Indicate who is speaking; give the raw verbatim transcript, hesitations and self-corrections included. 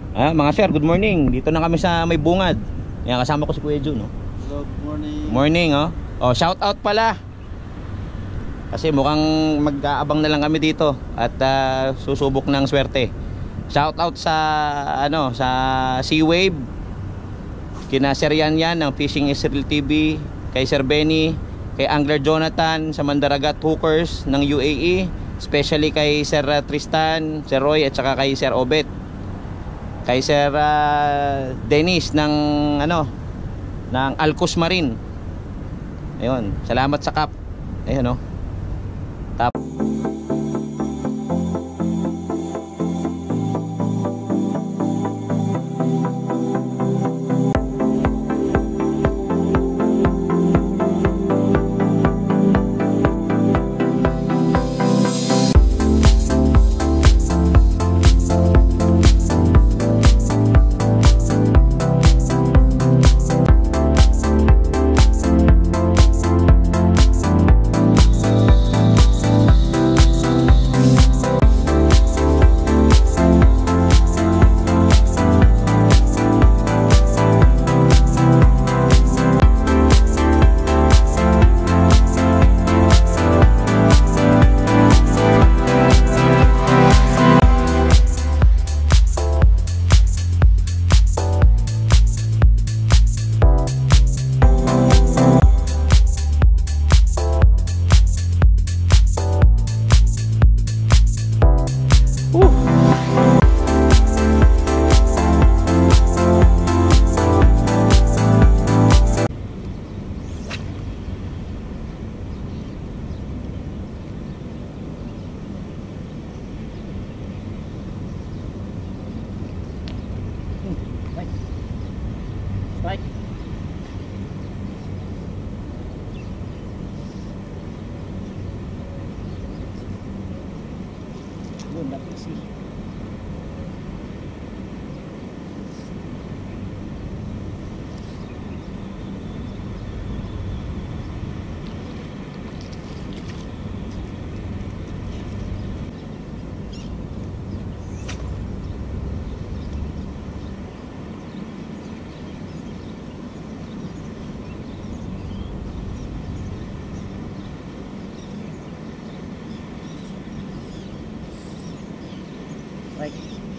Speaker 1: Ah, mga sir, good morning. Dito na kami sa May Bungad. Yan, kasama ko si Kuya Jun, no?
Speaker 2: Good morning.
Speaker 1: Morning, oh. Oh, shout out pala. Kasi mukhang mag-aabang na lang kami dito at uh, susubok ng swerte. Shout out sa ano, sa Sea Wave. Kina Sir Yan Yan ng Fishing Israel T V, kay Sir Benny, kay Angler Jonathan sa Mandaragat Hookers ng U A E, especially kay Sir Tristan, Sir Roy at saka kay Sir Obet. Kay Sir uh, Dennis ng ano, ng Alcos Marine. Ayun, salamat sa Kap. Ayun, oh. Tap. Strike. Yun, napisi. Right.